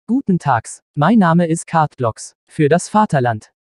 Guten Tags, mein Name ist Kartblocks. Für das Vaterland.